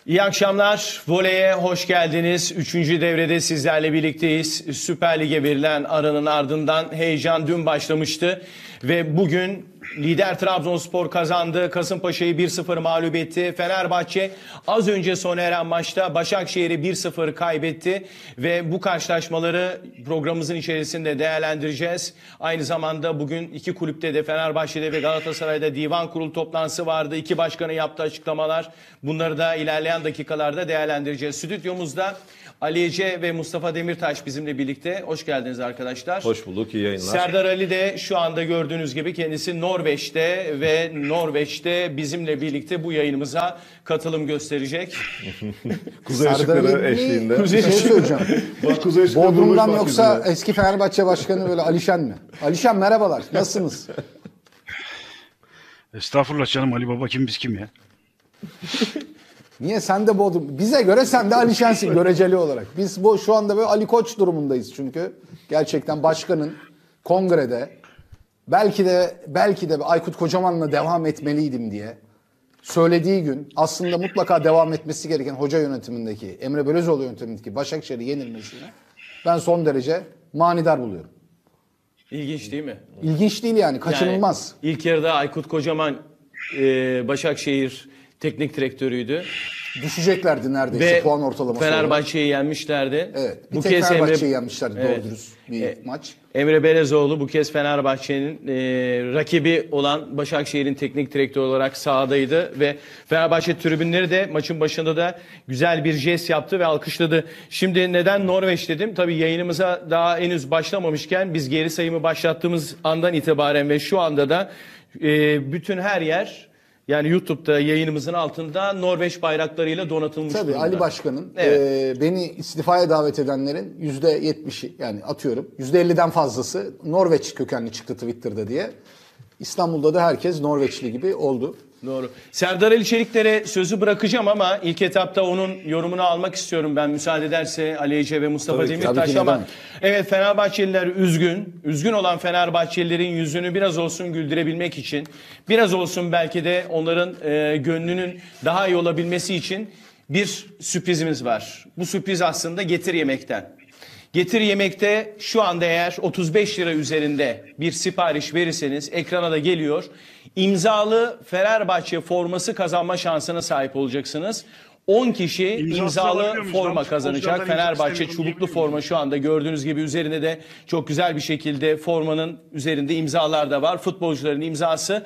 İyi akşamlar. Voley'e hoş geldiniz. Üçüncü devrede sizlerle birlikteyiz. Süper Lig'e verilen aranın ardından heyecan dün başlamıştı. Ve bugün lider Trabzonspor kazandı. Kasımpaşa'yı 1-0 mağlup etti. Fenerbahçe az önce sona eren maçta Başakşehir'i 1-0 kaybetti. Ve bu karşılaşmaları programımızın içerisinde değerlendireceğiz. Aynı zamanda bugün iki kulüpte de Fenerbahçe'de ve Galatasaray'da divan kurulu toplantısı vardı. İki başkanın yaptığı açıklamalar. Bunları da ilerleyen dakikalarda değerlendireceğiz. Stüdyomuzda Ali Ece ve Mustafa Demirtaş bizimle birlikte. Hoş geldiniz arkadaşlar. Hoş bulduk, iyi yayınlar. Serdar Ali de şu anda gördüğünüz gibi kendisi Norveç'te ve Norveç'te bizimle birlikte bu yayınımıza katılım gösterecek. Kuzey ışıkları eşliğinde. Kuzey söyleyeceğim. Kuzey ışıkları Bodrum'dan yoksa eski Fenerbahçe Başkanı böyle Alişen mi? Alişen merhabalar, nasılsınız? Estağfurullah canım, Ali Baba kim biz kim ya? Niye sen de Bodrum? Bize göre sen de Alişen'sin göreceli olarak. Biz bu şu anda böyle Ali Koç durumundayız çünkü. Gerçekten başkanın kongrede belki de Aykut Kocaman'la devam etmeliydim diye söylediği gün aslında mutlaka devam etmesi gereken hoca yönetimindeki, Emre Belözoğlu yönetimindeki Başakşehir'i yenilmesini ben son derece manidar buluyorum. İlginç değil mi? İlginç değil yani, kaçınılmaz. Yani ilk yarıda Aykut Kocaman Başakşehir teknik direktörüydü. Düşeceklerdi neredeyse Ve puan ortalaması olarak. Fenerbahçe'yi yenmişlerdi. Evet. Bir Bu tek kez Fenerbahçe'yi yenmişlerdi doğru dürüst bir maç. Emre Belezoğlu bu kez Fenerbahçe'nin rakibi olan Başakşehir'in teknik direktörü olarak sahadaydı ve Fenerbahçe tribünleri de maçın başında da güzel bir jest yaptı ve alkışladı. Şimdi neden Norveç dedim? Tabii yayınımıza daha henüz başlamamışken biz geri sayımı başlattığımız andan itibaren ve şu anda da bütün her yer, yani YouTube'da yayınımızın altında Norveç bayraklarıyla donatılmış Tabii durumda. Ali Başkan'ın Evet. beni istifaya davet edenlerin %70'i, yani atıyorum %50'den fazlası Norveç kökenli çıktı Twitter'da diye. İstanbul'da da herkes Norveçli gibi oldu. Doğru. Serdar Ali Çelikler'e sözü bırakacağım ama ilk etapta onun yorumunu almak istiyorum ben, müsaade ederse Ali Ece ve Mustafa Tabii ki, Demirtaş. tabii ki, Ama neden? evet, Fenerbahçeliler üzgün. Üzgün olan Fenerbahçelilerin yüzünü biraz olsun güldürebilmek için, biraz olsun belki de onların gönlünün daha iyi olabilmesi için bir sürprizimiz var. Bu sürpriz aslında Getir Yemek'ten. Getir Yemek'te şu anda eğer 35 lira üzerinde bir sipariş verirseniz ekrana da geliyor. İmzalı Fenerbahçe forması kazanma şansına sahip olacaksınız. 10 kişi imzalı forma kazanacak. Fenerbahçe çubuklu forma şu anda gördüğünüz gibi üzerinde de çok güzel bir şekilde formanın üzerinde imzalar da var. Futbolcuların imzası.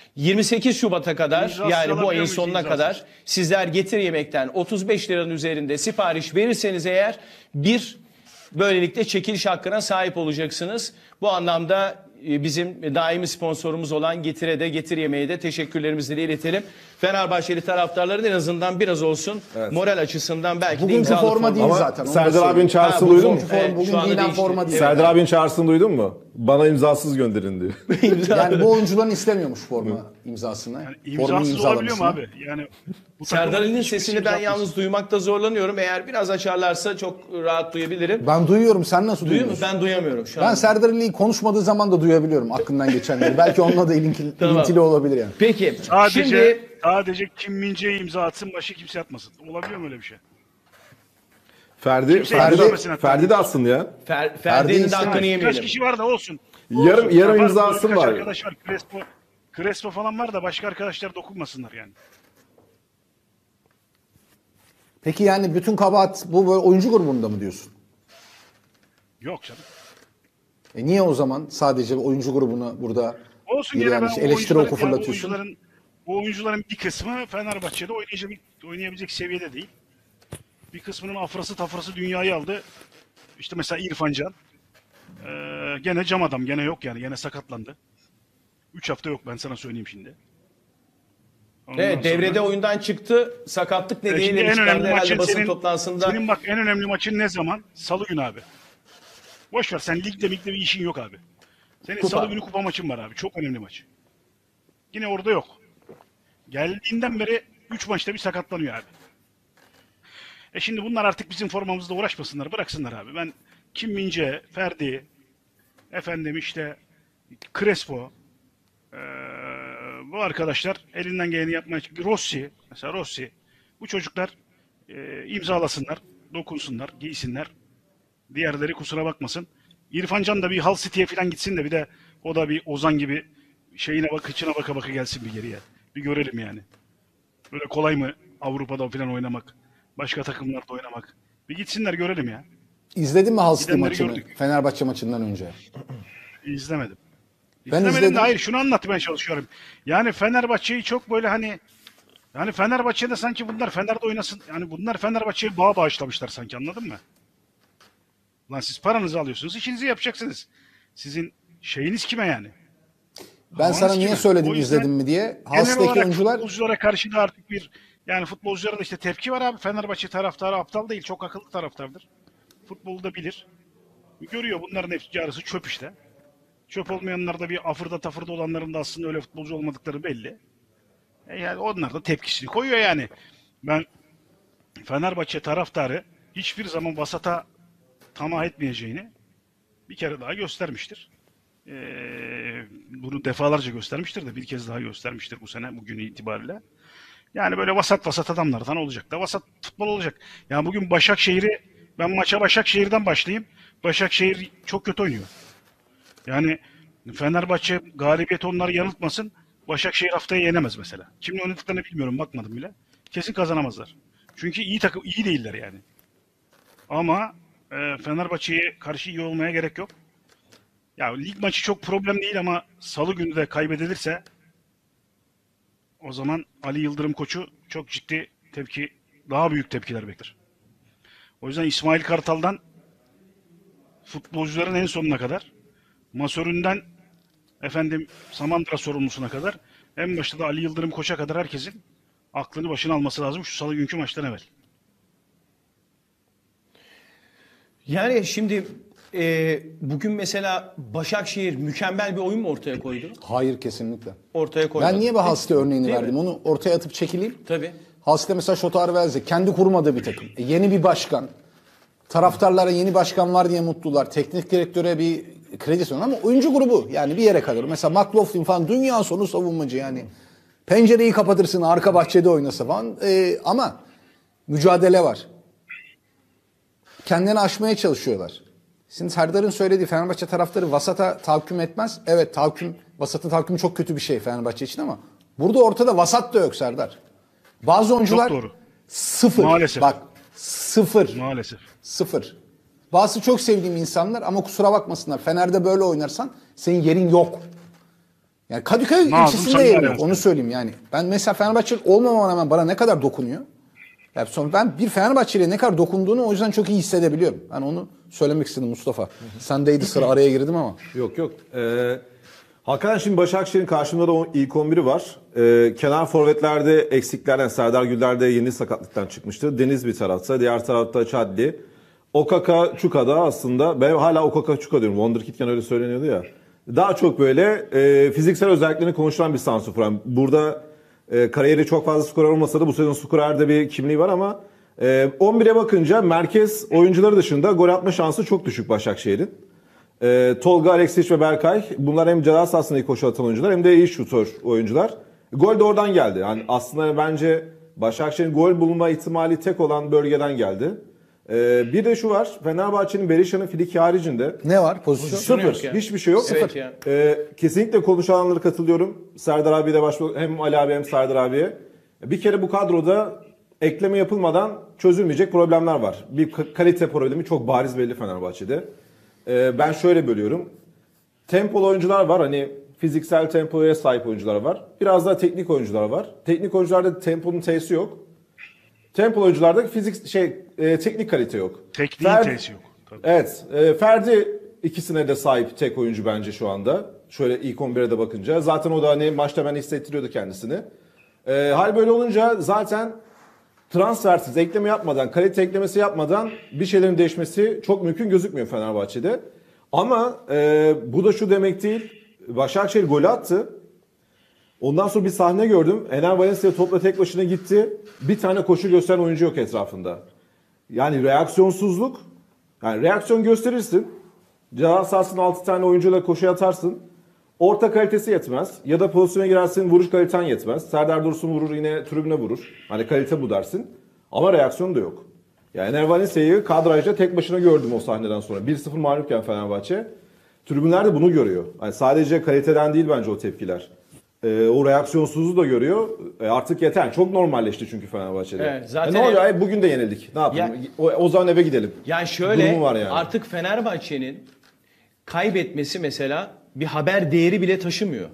28 Şubat'a kadar, yani bu ayın sonuna kadar sizler Getir Yemek'ten 35 liranın üzerinde sipariş verirseniz eğer böylelikle çekiliş hakkına sahip olacaksınız. Bu anlamda bizim daimi sponsorumuz olan Getir'e de, Getir Yemeğe de teşekkürlerimizi iletelim. Fenerbahçeli taraftarların en azından biraz olsun moral açısından belki Bugünkü de imzalı forma değil Ama zaten. Serdar abinin çağrısını duydun mu? Bugün giyilen forma değil. Serdar abinin çağrısını duydun mu? Bana imzasız gönderin diyor. Yani bu oyuncuların istemiyormuş forma imzasını. Yani Formanın imzasız olabiliyor mu imzalamasını. abi? Yani bu Serdar Ali'nin hiçbir sesini ben imzasız. yalnız duymakta zorlanıyorum. Eğer biraz açarlarsa çok rahat duyabilirim. Ben duyuyorum, sen nasıl Duyuyor duyuyorsun? musun? Ben duyamıyorum şu an. Ben Serdar Ali'yi konuşmadığı zaman da duyabiliyorum aklından geçenleri. Belki onunla da ilintili olabilir yani. Peki. Sadece Kim Min-jae imza atsın, başka kimse atmasın. Olabiliyor mu öyle bir şey? Ferdi de atsın ya. Ferdi'nin de hakkını Kaç yemeyelim. kişi var da olsun. Yarım imzası Birkaç var. arkadaş var. Crespo falan var da başka arkadaşlar dokunmasınlar yani. Peki yani bütün kabahat bu böyle oyuncu grubunda mı diyorsun? Yok canım. Niye o zaman sadece oyuncu grubuna burada Olsun bir gene yani ben eleştiri oku fırlatıyorsun? bu oyuncuların bir kısmı Fenerbahçe'de oynayabilecek seviyede değil. Bir kısmının afrası tafrası dünyayı aldı. İşte mesela İrfan Can. Gene cam adam, gene yok yani, gene sakatlandı. 3 hafta yok, ben sana söyleyeyim şimdi. Ondan Evet, devrede oyundan çıktı. Sakatlık Şimdi nedeniyle en çıkardı önemli herhalde maçın basın toplantısında. senin bak en önemli maçın ne zaman? Salı günü abi. Boş ver, sen ligde bir işin yok abi. Senin Kupa. Salı günü kupa maçın var abi. Çok önemli maç. Yine orada yok. Geldiğinden beri 3 maçta bir sakatlanıyor abi. Şimdi bunlar artık bizim formamızda uğraşmasınlar, bıraksınlar abi. Ben Kim Min-jae, Ferdi, efendim işte Crespo, bu arkadaşlar elinden geleni yapmaya çalışıyor. Rossi, mesela Rossi. Bu çocuklar imzalasınlar, dokunsunlar, giysinler. Diğerleri kusura bakmasın. İrfan Can da bir Hull City'ye falan gitsin de bir de o da bir Ozan gibi şeyine bak, kıçına baka baka gelsin bir geriye. Bir görelim yani. Böyle kolay mı Avrupa'da falan oynamak? Başka takımlarda oynamak? Bir gitsinler görelim ya. İzledin mi Hull City Gidenleri maçını? gördük. Fenerbahçe maçından önce. İzlemedim. Ben İzlemedim izledim. de hayır şunu anlatmaya çalışıyorum. Yani Fenerbahçe'yi çok böyle hani yani Fenerbahçe'de sanki bunlar Fener'de oynasın. Yani bunlar Fenerbahçe'ye bağışlamışlar sanki anladın mı? Lan siz paranızı alıyorsunuz, işinizi yapacaksınız. Sizin şeyiniz kime yani? Ben Havanız sana niye kime? söyledim O yüzden izledim mi diye. genel Hull'taki olarak oyuncular futbolculara karşı da artık bir yani futbolculara da işte tepki var abi. Fenerbahçe taraftarı aptal değil, çok akıllı taraftardır. Futbolu da bilir. Görüyor bunların hepsi yarısı çöp işte. Çöp olmayanlar da bir afırda tafırda olanların da aslında öyle futbolcu olmadıkları belli. Yani onlar da tepkisini koyuyor yani. Ben Fenerbahçe taraftarı hiçbir zaman vasata tamah etmeyeceğini bir kere daha göstermiştir. Bunu defalarca göstermiştir de bir kez daha göstermiştir bu sene bugün itibariyle. Yani böyle vasat vasat adamlardan olacak da vasat futbol olacak. Yani bugün ben maça Başakşehir'den başlayayım. Başakşehir çok kötü oynuyor. Yani Fenerbahçe galibiyet onları yanıltmasın. Başakşehir haftaya yenemez mesela. Kimle oynadıklarını bilmiyorum bakmadım bile. Kesin kazanamazlar. Çünkü iyi takım iyi değiller yani. Ama Fenerbahçe'ye karşı iyi olmaya gerek yok. Ya lig maçı çok problem değil ama Salı günü de kaybedilirse o zaman Ali Yıldırım koçu çok ciddi daha büyük tepkiler bekler. O yüzden İsmail Kartal'dan futbolcuların en sonuna kadar, masöründen Samandıra sorumlusuna kadar, en başta da Ali Yıldırım koça kadar herkesin aklını başına alması lazım şu Salı günkü maçtan evvel. Yani şimdi bugün mesela Başakşehir mükemmel bir oyun mu ortaya koydu? hayır kesinlikle. Ortaya koymadı. Ben niye bu Hull City örneğini Değil verdim? mi? Onu ortaya atıp çekileyim. Tabii. Hull City mesela Şota Arvelze kendi kurmadığı bir takım. Yeni bir başkan. Taraftarlara yeni başkan var diye mutlular. Teknik direktöre bir kredi sunuyor ama oyuncu grubu yani bir yere kadar. Mesela McLaughlin falan dünya sonu savunmacı yani. Pencereyi kapatırsın arka bahçede oynasa falan. Ama mücadele var. Kendini aşmaya çalışıyorlar. Şimdi Serdar'ın söylediği Fenerbahçe taraftarı vasata tahakküm etmez. Evet vasatın tahakkümü çok kötü bir şey Fenerbahçe için ama burada ortada vasat da yok Serdar. Bazı oyuncular Çok doğru. sıfır. Maalesef. Bak sıfır. Maalesef. Sıfır. Bazı çok sevdiğim insanlar ama kusura bakmasınlar. Fener'de böyle oynarsan senin yerin yok. Yani Kadıköy Mazlum ilçesinde sayılar yerin yok. yani. Onu söyleyeyim yani. Ben mesela Fenerbahçe olmamama rağmen bana ne kadar dokunuyor. Yani sonra ben bir Fenerbahçeli'ye ne kadar dokunduğunu o yüzden çok iyi hissedebiliyorum. Yani onu söylemek istedim Mustafa. Sendeydi sıra araya girdim ama. Yok yok. Hakikaten şimdi Başakşehir'in karşımda da ilk 11'i var. Kenar forvetlerde eksiklerden Serdar Gülder de yeni sakatlıktan çıkmıştı. Deniz bir tarafta, diğer tarafta Çadli. Okaka Çuka da aslında ben hala Okaka Çuka diyorum. Wonderkid'ken öyle söyleniyordu ya. Daha çok böyle fiziksel özelliklerini konuşulan bir santrfor. Burada kariyeri çok fazla skorer olmasa da bu sezon skorerde bir kimliği var ama 11'e bakınca merkez oyuncuları dışında gol atma şansı çok düşük Başakşehir'in. Tolga, Aleksic ve Berkay bunlar hem ceza sahasında iyi koşu atan oyuncular hem de iyi şutör oyuncular. Gol de oradan geldi. Yani aslında bence Başakşehir'in gol bulma ihtimali tek olan bölgeden geldi. Bir de şu var. Fenerbahçe'nin Berisha'nın friki haricinde Ne var pozisyon? Pozisyonu yok sıfır. yani. Hiçbir şey yok. Evet Sıfır. yani. Kesinlikle konuşanlara katılıyorum. Serdar abiye de hem Ali abi hem Serdar abiye. Bir kere bu kadroda ekleme yapılmadan çözülmeyecek problemler var. Bir kalite problemi çok bariz belli Fenerbahçe'de. Ben şöyle bölüyorum. Tempolu oyuncular var. Hani fiziksel tempoya sahip oyuncular var. Biraz daha teknik oyuncular var. Teknik oyuncularda temponun T'si yok. Tempolu oyuncularda teknik kalite yok. Tekniğin T'si yok. Tabii. Evet. Ferdi ikisine de sahip tek oyuncu bence şu anda. Şöyle ilk 11'e de bakınca. Zaten o da hani maçta ben hissettiriyordu kendisini. Hal böyle olunca zaten transfersiz, ekleme yapmadan, kalite eklemesi yapmadan bir şeylerin değişmesi çok mümkün gözükmüyor Fenerbahçe'de. Ama bu da şu demek değil. Başakşehir golü attı. Ondan sonra bir sahne gördüm. Ener Valencia topla tek başına gitti. Bir tane koşu gösteren oyuncu yok etrafında. Yani reaksiyonsuzluk. Yani reaksiyon gösterirsin. Ceza sahasının 6 tane oyuncuyla koşu atarsın. Orta kalitesi yetmez. Ya da pozisyona girersin vuruş kaliten yetmez. Serdar Dursun vurur yine tribüne vurur. Hani kalite bu dersin. Ama reaksiyon da yok. Yani Ener Valencia'yı kadrajda tek başına gördüm o sahneden sonra. 1-0 mağlupken Fenerbahçe. Tribünler de bunu görüyor. Yani sadece kaliteden değil bence o tepkiler. O reaksiyonsuzluğu da görüyor. Artık yeter. Çok normalleşti çünkü Fenerbahçe'de. Evet, zaten ne olacak? Bugün de yenildik. Ne yapalım? O zaman eve gidelim. Yani şöyle Durumu var yani. artık Fenerbahçe'nin kaybetmesi mesela bir haber değeri bile taşımıyor.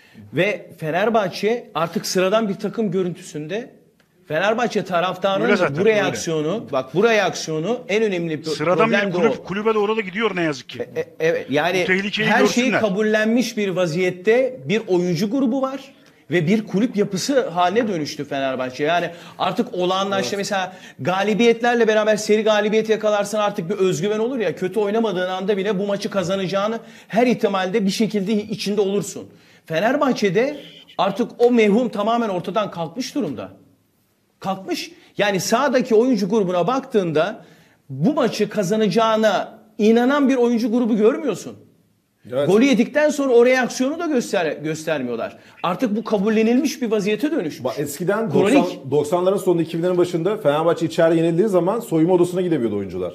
Ve Fenerbahçe artık sıradan bir takım görüntüsünde Fenerbahçe taraftarının Öyle da zaten, bu reaksiyonu, bak bu reaksiyonu en önemli Sıradan problem bir de o. kulübe doğru da gidiyor ne yazık ki. Evet, yani Bu tehlikeyi her şeyi görsünler. kabullenmiş bir vaziyette bir oyuncu grubu var ve bir kulüp yapısı haline dönüştü Fenerbahçe. Yani artık olağanlaştı. Mesela galibiyetlerle beraber seri galibiyet yakalarsan artık bir özgüven olur ya. Kötü oynamadığın anda bile bu maçı kazanacağını her ihtimalde bir şekilde içinde olursun. Fenerbahçe'de artık o mevhum tamamen ortadan kalkmış durumda. Kalkmış. Yani sahadaki oyuncu grubuna baktığında bu maçı kazanacağına inanan bir oyuncu grubu görmüyorsun. Evet. Golü yedikten sonra o reaksiyonu da göstermiyorlar. Artık bu kabullenilmiş bir vaziyete dönüşmüş. Eskiden Kronik. 90'ların sonu 2000'lerin başında Fenerbahçe içeride yenildiği zaman soyunma odasına gidemiyordu oyuncular.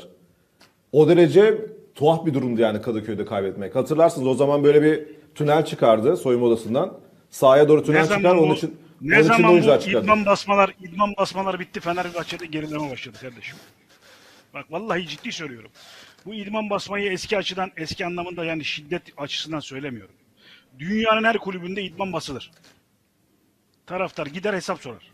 O derece tuhaf bir durumdu yani Kadıköy'de kaybetmek. Hatırlarsınız o zaman böyle bir tünel çıkardı soyunma odasından. Sahaya doğru tünel çıkar onun için oyuncular çıkardı. idman basmalar bitti, Fenerbahçe'de gerileme başladı kardeşim. Bak vallahi ciddi söylüyorum. Bu idman basmayı eski anlamında yani şiddet açısından söylemiyorum. Dünyanın her kulübünde idman basılır. Taraftar gider hesap sorar.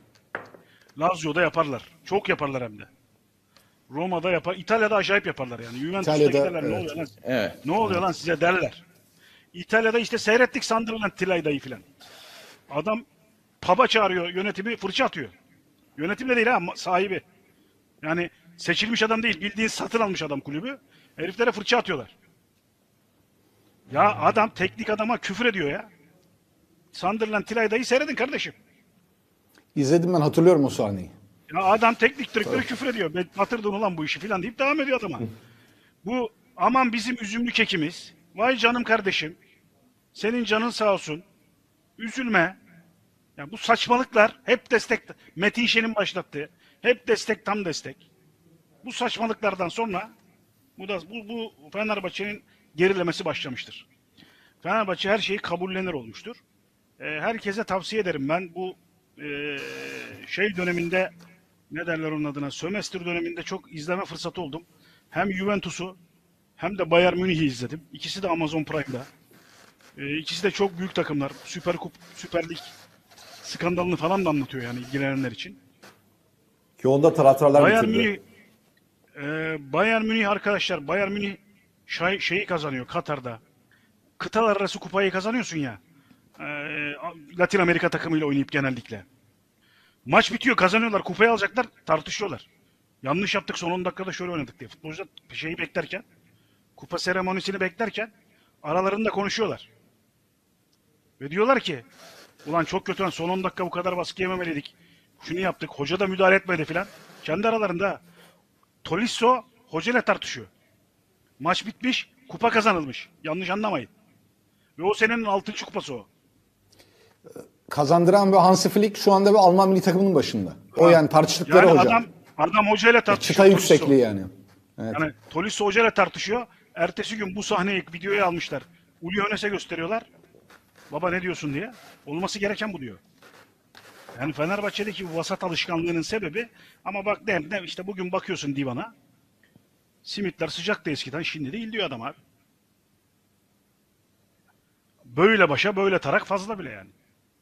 Lazio'da yaparlar. Çok yaparlar hem de. Roma'da yapar. İtalya'da acayip yaparlar yani. Juventus'ta İtalya'da, giderler. Ne evet. oluyor lan? Evet. Ne oluyor lan size derler. İtalya'da işte seyrettik Sunderland Tilayda'yı filan. Adam pub'a çağırıyor yönetimi, fırça atıyor. Yönetim de değil ha, sahibi. Yani seçilmiş adam değil, bildiğin satın almış adam kulübü. Heriflere fırça atıyorlar. Ya adam teknik adama küfür ediyor ya. Sunderland Tilayda'yı seyredin kardeşim. İzledim, ben hatırlıyorum o sahneyi. Ya adam teknik direktörü küfür ediyor. Ben batırdın ulan bu işi filan deyip devam ediyor adama. Bu aman bizim üzümlü kekimiz. Vay canım kardeşim. Senin canın sağ olsun. Üzülme. Ya bu saçmalıklar hep destek. Metin Şen'in başlattığı. Hep destek, tam destek. Bu saçmalıklardan sonra bu Fenerbahçe'nin gerilemesi başlamıştır. Fenerbahçe her şeyi kabullenir olmuştur. Herkese tavsiye ederim ben bu şey döneminde, ne derler onun adına, sömestr döneminde çok izleme fırsatı oldum. Hem Juventus'u hem de Bayern Münih'i izledim. İkisi de Amazon Prime'da. İkisi de çok büyük takımlar. Süper Lig skandalını falan da anlatıyor yani ilgilenenler için. Ki onda taraftarlar Bayern bitirdi. Münih Bayern Münih arkadaşlar, Bayern Münih şeyi kazanıyor Katar'da. Kıtalar arası kupayı kazanıyorsun ya. Latin Amerika takımıyla oynayıp genellikle. Maç bitiyor, kazanıyorlar, kupayı alacaklar, tartışıyorlar. Yanlış yaptık, son 10 dakikada şöyle oynadık diye. Futbolcular şeyi beklerken, kupa seremonisini beklerken aralarında konuşuyorlar. Ve diyorlar ki, ulan çok kötü, son 10 dakika bu kadar baskı yememeliydik. Şunu yaptık, hoca da müdahale etmedi filan. Kendi aralarında Tolisso hocayla tartışıyor. Maç bitmiş, kupa kazanılmış. Yanlış anlamayın. Ve o senenin 6. kupası o. Kazandıran ve Hansi Flick şu anda bir Alman milli takımının başında. O yani tartıştıkları Yani hoca. adam hocayla tartışıyor. Çıta Tolisso. yüksekliği yani. Evet. Yani Tolisso hocayla tartışıyor. Ertesi gün bu sahneyi videoya almışlar. Uli Hoeneß'e gösteriyorlar. Baba ne diyorsun diye. Olması gereken bu diyor. Yani Fenerbahçe'deki bu vasat alışkanlığının sebebi, ama bak işte bugün bakıyorsun divana. Simitler sıcaktı eskiden, şimdi değil diyor adam abi. Böyle başa böyle tarak fazla bile yani.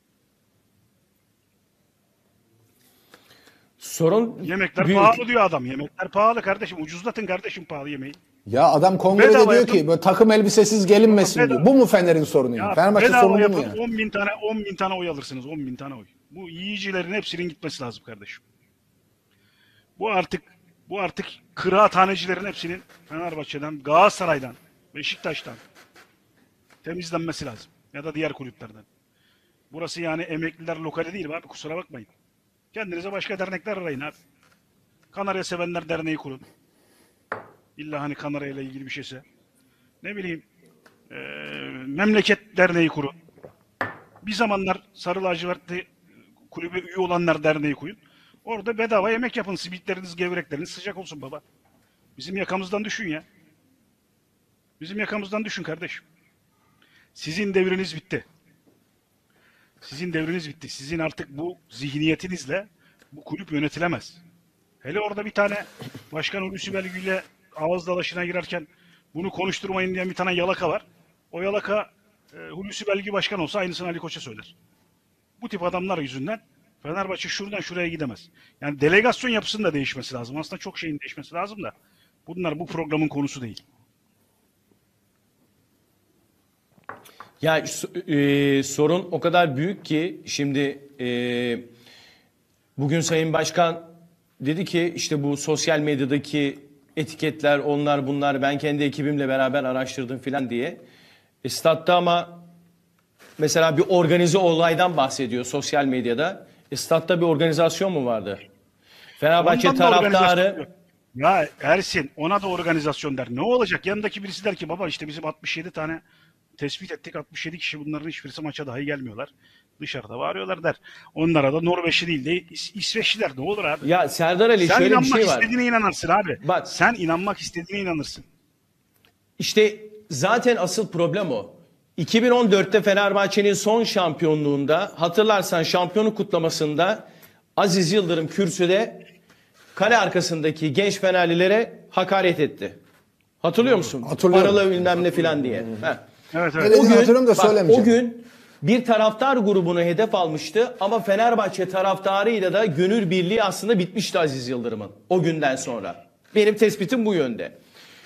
Sorun Yemekler büyük. pahalı diyor adam. Yemekler pahalı kardeşim. Ucuzlatın kardeşim pahalı yemeği. Ya adam kongrede Bedava diyor yapın. ki böyle takım elbisesiz gelinmesin Bedava. diyor. Bu mu Fener'in sorunu yani? Fenerbahçe bedava sorunu bu yapın, mu yani? 10 bin tane oy alırsınız. 10 bin tane oy. Bu yiyicilerin hepsinin gitmesi lazım kardeşim. Bu artık kıraathanecilerin hepsinin Fenerbahçe'den, Galatasaray'dan, Beşiktaş'tan temizlenmesi lazım. Ya da diğer kulüplerden. Burası yani emekliler lokali değil abi, kusura bakmayın. Kendinize başka dernekler arayın abi. Kanarya Sevenler Derneği kurun. İlla hani Kanarya ile ilgili bir şeyse. Ne bileyim, Memleket Derneği kurun. Bir zamanlar Sarı Lacivertli kulübe üye olanlar derneği koyun. Orada bedava yemek yapın. Simitleriniz, gevrekleriniz sıcak olsun baba. Bizim yakamızdan düşün ya. Bizim yakamızdan düşün kardeşim. Sizin devriniz bitti. Sizin devriniz bitti. Sizin artık bu zihniyetinizle bu kulüp yönetilemez. Hele orada bir tane Başkan Hulusi Belgü ile ağız dalaşına girerken bunu konuşturmayın diyen bir tane yalaka var. O yalaka Hulusi Belgü başkan olsa aynısını Ali Koç'a söyler. Bu tip adamlar yüzünden Fenerbahçe şuradan şuraya gidemez. Yani delegasyon yapısının da değişmesi lazım. Aslında çok şeyin değişmesi lazım da bunlar bu programın konusu değil. Ya sorun o kadar büyük ki şimdi bugün Sayın Başkan dedi ki işte bu sosyal medyadaki etiketler onlar bunlar ben kendi ekibimle beraber araştırdım filan diye. Statta ama mesela bir organize olaydan bahsediyor sosyal medyada. Statta bir organizasyon mu vardı? Fenerbahçe Ondan da taraftarı organizasyon. Ya Ersin ona da organizasyon der. Ne olacak? Yanındaki birisi der ki baba işte bizim 67 tane tespit ettik. 67 kişi bunların hiçbirisi maça dahi gelmiyorlar. Dışarıda bağırıyorlar der. Onlara da Norveçli değil de İsveçliler ne olur abi? ya Serdar Ali Sen şöyle bir inanmak şey var. istediğine inanırsın abi. Bak. Sen inanmak istediğine inanırsın. İşte zaten asıl problem o. 2014'te Fenerbahçe'nin son şampiyonluğunda hatırlarsan şampiyonluk kutlamasında Aziz Yıldırım kürsüde kale arkasındaki genç Fenerlilere hakaret etti. Hatırlıyor musun? Hatırlıyorum. Paralı bilmem ne filan diye. Heh. Evet Ne evet. dediğini hatırlıyorum da bak, söylemeyeceğim. o gün bir taraftar grubunu hedef almıştı ama Fenerbahçe taraftarıyla da gönül birliği aslında bitmişti Aziz Yıldırım'ın o günden sonra. Benim tespitim bu yönde.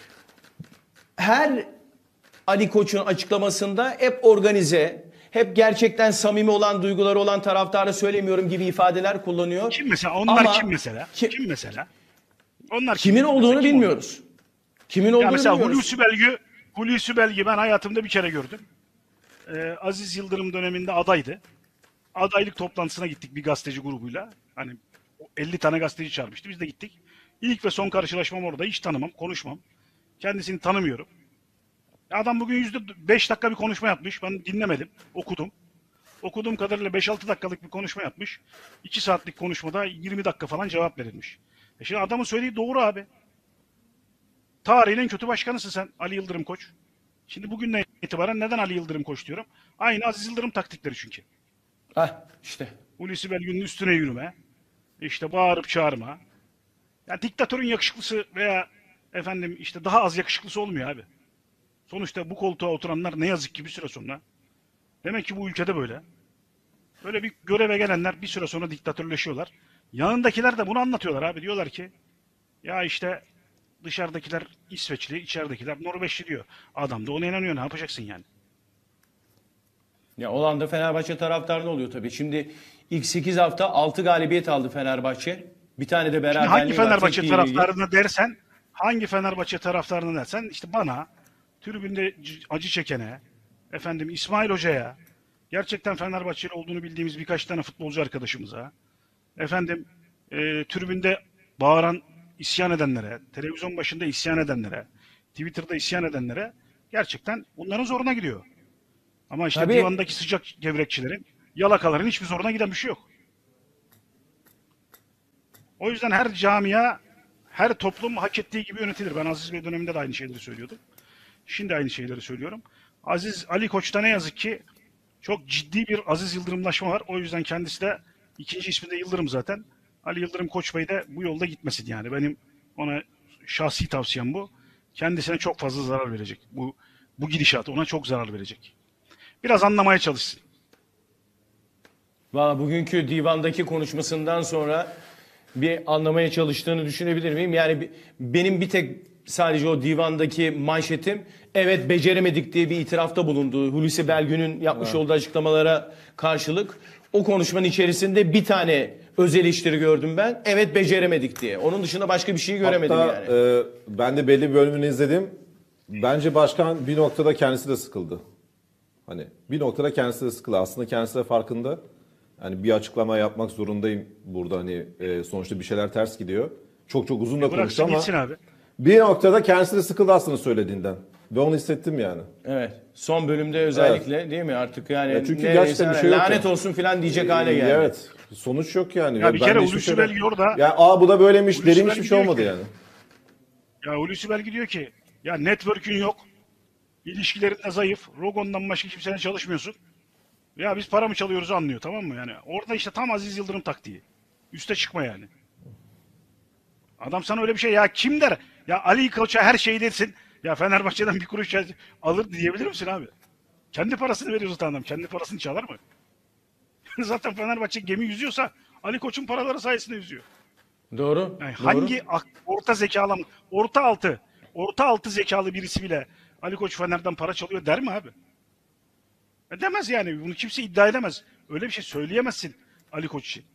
Her Ali Koç'un açıklamasında hep organize, hep gerçekten samimi olan, duyguları olan taraftarı söylemiyorum gibi ifadeler kullanıyor. Kim mesela? Onlar Ama kim mesela? Kim mesela? Onlar kimin kim? olduğunu Mesela kim bilmiyoruz. Kimin onlar? Ya olduğunu mesela bilmiyoruz. Hulusi Belgü ben hayatımda bir kere gördüm. Aziz Yıldırım döneminde adaydı. Adaylık toplantısına gittik bir gazeteci grubuyla. Hani 50 tane gazeteci çağırmıştı. Biz de gittik. İlk ve son karşılaşmam orada. Hiç tanımam, konuşmam. Kendisini tanımıyorum. Adam bugün %5 dakika bir konuşma yapmış. Ben dinlemedim. Okudum. Okuduğum kadarıyla 5-6 dakikalık bir konuşma yapmış. 2 saatlik konuşmada 20 dakika falan cevap verilmiş. Şimdi adamın söylediği doğru abi. Tarihin en kötü başkanısın sen Ali Yıldırım Koç. Şimdi bugünden itibaren neden Ali Yıldırım Koç diyorum? Aynı Aziz Yıldırım taktikleri çünkü. Hah işte. Hulusi Belgün'ün üstüne yürüme. İşte bağırıp çağırma. Ya diktatörün yakışıklısı veya efendim işte daha az yakışıklısı olmuyor abi. Sonuçta bu koltuğa oturanlar ne yazık ki bir süre sonra demek ki bu ülkede böyle. Böyle bir göreve gelenler bir süre sonra diktatörleşiyorlar. Yanındakiler de bunu anlatıyorlar abi. Diyorlar ki ya işte dışarıdakiler İsveçli, içeridekiler Norveçli diyor. Adam da ona inanıyor. Ne yapacaksın yani? Ya olan da Fenerbahçe taraftarı oluyor tabii. Şimdi ilk 8 hafta 6 galibiyet aldı Fenerbahçe. Bir tane de Şimdi beraberliği hangi var. Fenerbahçe Tek bir yenilgi. taraftarına dersen, hangi Fenerbahçe taraftarına dersen işte bana, tribünde acı çekene, efendim İsmail Hoca'ya, gerçekten Fenerbahçeli olduğunu bildiğimiz birkaç tane futbolcu arkadaşımıza, efendim tribünde bağıran, isyan edenlere, televizyon başında isyan edenlere, Twitter'da isyan edenlere gerçekten onların zoruna gidiyor. Ama işte Tabii. divandaki sıcak gevrekçilerin, yalakaların hiçbir zoruna giden bir şey yok. O yüzden her camia, her toplum hak ettiği gibi yönetilir. Ben Aziz Bey döneminde de aynı şeyleri söylüyordum. Şimdi aynı şeyleri söylüyorum. Ali Koç'ta ne yazık ki çok ciddi bir Aziz Yıldırımlaşma var. O yüzden kendisi de ikinci ismi de Yıldırım zaten. Ali Yıldırım Koç Bey de bu yolda gitmesin yani. Benim ona şahsi tavsiyem bu. Kendisine çok fazla zarar verecek. Bu gidişat ona çok zarar verecek. Biraz anlamaya çalışsın. Valla bugünkü divandaki konuşmasından sonra bir anlamaya çalıştığını düşünebilir miyim? Yani benim bir tek sadece o divandaki manşetim evet beceremedik diye bir itirafta bulundu. Hulusi Belgün'ün yapmış olduğu açıklamalara karşılık o konuşmanın içerisinde bir tane öz eleştiri gördüm ben. Evet beceremedik diye. Onun dışında başka bir şey göremedim Hatta, yani. ben de belli bir bölümünü izledim. Bence başkan bir noktada kendisi de sıkıldı. Hani bir noktada kendisi de sıkıldı. Aslında kendisi de farkında. Hani bir açıklama yapmak zorundayım burada hani sonuçta bir şeyler ters gidiyor. Çok çok uzun da konuştu Bıraksın ama gitsin abi. bir noktada kendisi de sıkıldı aslında söylediğinden. Ve onu hissettim yani. Evet. Son bölümde özellikle değil mi artık yani Ya çünkü neredeyse gerçekten bir şey yok lanet ya. olsun filan diyecek hale geldi. Evet. Sonuç yok yani. Ya bir Ben kere de hiçbir Hulusi şeyden- Belgi orada. Ya bu da böyleymiş, Hulusi denilmiş Belgi bir şey diyor olmadı ki- yani. Ya Hulusi Belgi diyor ki ya network'ün yok. İlişkilerin de zayıf. Rogon'dan başka kimseyle çalışmıyorsun. Ya biz para mı çalıyoruz anlıyor, tamam mı? Yani orada işte tam Aziz Yıldırım taktiği. Üste çıkma yani. Adam sana öyle bir şey ya kim der? Ya Ali Koç'a her şey dersin. Ya Fenerbahçe'den bir kuruş alır diyebilir misin abi? Kendi parasını veriyor zaten adam. Kendi parasını çalar mı? Zaten Fenerbahçe gemi yüzüyorsa Ali Koç'un paraları sayesinde yüzüyor. Doğru. Yani doğru. hangi orta zekalı, orta altı zekalı birisi bile Ali Koç Fener'den para çalıyor der mi abi? Demez yani. Bunu kimse iddia edemez. Öyle bir şey söyleyemezsin Ali Koç için.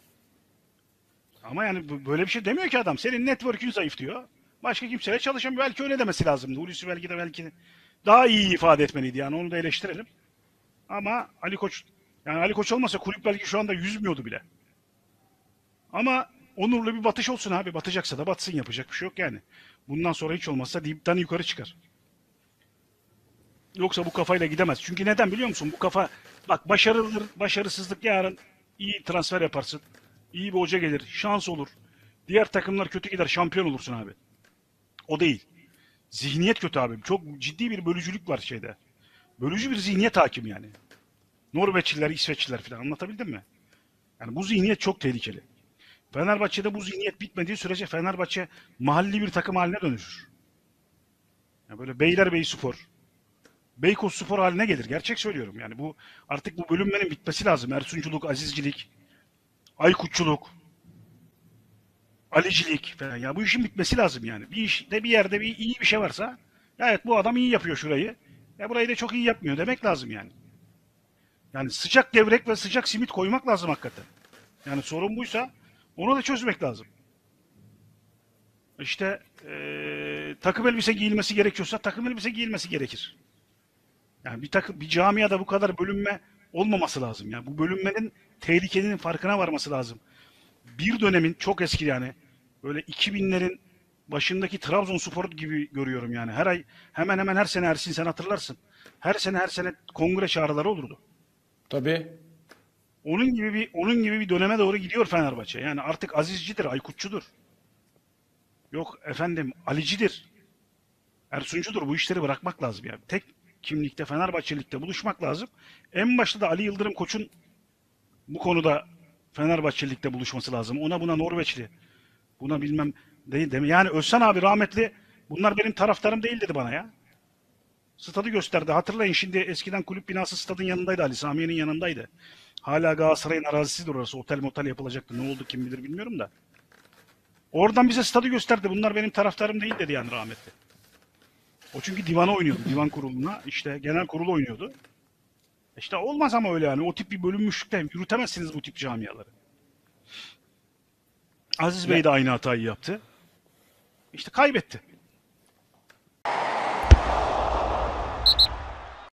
Ama yani böyle bir şey demiyor ki adam. Senin network'ün zayıf diyor. Başka kimseyle çalışamıyor. Belki öyle demesi lazımdı. Hulusi belki de daha iyi ifade etmeliydi. Yani onu da eleştirelim. Ama Ali Koç olmasa kulüp belki şu anda yüzmüyordu bile. Ama onurlu bir batış olsun abi. Batacaksa da batsın, yapacak bir şey yok yani. Bundan sonra hiç olmazsa dipten yukarı çıkar. Yoksa bu kafayla gidemez. Çünkü neden biliyor musun? Bu kafa bak başarılıdır, başarısızlık yarın iyi transfer yaparsın. İyi bir hoca gelir, şans olur. Diğer takımlar kötü gider, şampiyon olursun abi. O değil. Zihniyet kötü abi. Çok ciddi bir bölücülük var şeyde. Bölücü bir zihniyet hakim yani. Norveçliler, İsveçliler falan, anlatabildim mi? Yani bu zihniyet çok tehlikeli. Fenerbahçe'de bu zihniyet bitmediği sürece Fenerbahçe mahalli bir takım haline dönüşür. Yani böyle Beylerbeyispor, Beykozspor haline gelir. Gerçek söylüyorum. Yani bu artık bu bölünmenin bitmesi lazım. Ersunculuk, Azizcilik, Aykutçuluk, Alicilik falan. Ya bu işin bitmesi lazım yani. Bir işte bir yerde iyi bir şey varsa, ya evet bu adam iyi yapıyor şurayı. Ya burayı da çok iyi yapmıyor demek lazım yani. Yani sıcak gevrek ve sıcak simit koymak lazım hakikaten. Yani sorun buysa onu da çözmek lazım. İşte takım elbise giyilmesi gerekiyorsa takım elbise giyilmesi gerekir. Yani bir camiada bu kadar bölünme olmaması lazım. Yani bu bölünmenin tehlikenin farkına varması lazım. Bir dönemin çok eski yani böyle 2000'lerin başındaki Trabzonspor gibi görüyorum yani. Her ay hemen hemen her sene Ersin sen hatırlarsın. Her sene kongre çağrıları olurdu. Tabii. Onun gibi bir döneme doğru gidiyor Fenerbahçe. Yani artık Azizcidir, Aykutçudur. Yok efendim Alicidir. Ersuncudur. Bu işleri bırakmak lazım yani. Tek kimlikte Fenerbahçelikte buluşmak lazım. En başta da Ali Yıldırım Koç'un bu konuda Fenerbahçelikte buluşması lazım. Ona buna Norveçli. Buna bilmem değil mi? Yani Özcan abi rahmetli bunlar benim taraftarım değil dedi bana ya. Stadı gösterdi. Hatırlayın şimdi eskiden kulüp binası stadın yanındaydı. Ali Samiye'nin yanındaydı. Hala Galatasaray'ın arazisidir orası. Otel motel yapılacaktı. Ne oldu kim bilir bilmiyorum da. Oradan bize stadı gösterdi. Bunlar benim taraftarım değil dedi yani rahmetli. O çünkü divana oynuyordu. Divan kuruluna. İşte genel kurulu oynuyordu. İşte olmaz ama öyle yani. O tip bir bölünmüşlükte yürütemezsiniz bu tip camiaları. Aziz Bey de aynı hatayı yaptı. İşte kaybetti.